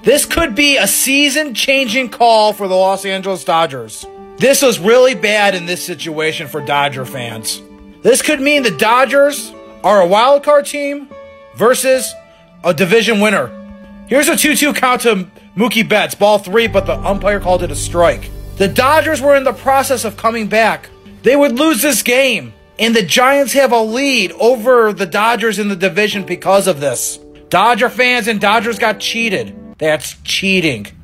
This could be a season-changing call for the Los Angeles Dodgers. This was really bad in this situation for Dodger fans. This could mean the Dodgers are a wild card team versus a division winner. Here's a 2-2 count to Mookie Betts, ball 3, but the umpire called it a strike. The Dodgers were in the process of coming back. They would lose this game, and the Giants have a lead over the Dodgers in the division because of this. Dodger fans and Dodgers got cheated. That's cheating.